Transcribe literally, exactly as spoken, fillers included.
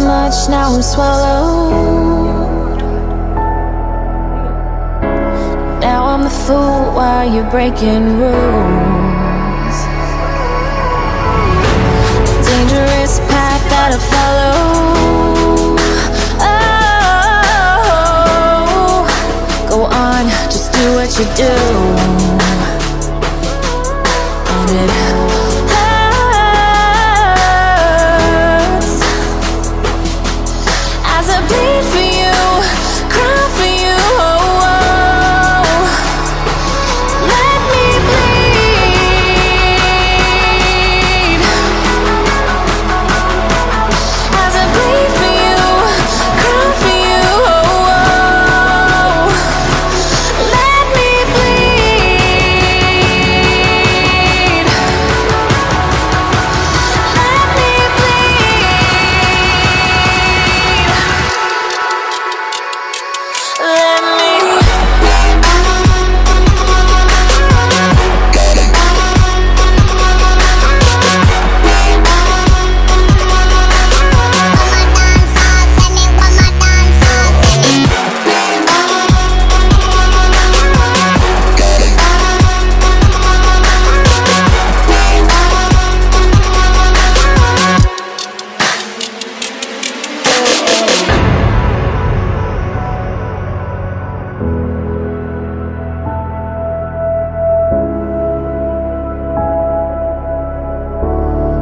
much, now I'm swallowed. Now I'm the fool while you're breaking rules. Dangerous path that I follow. Oh, go on, just do what you do.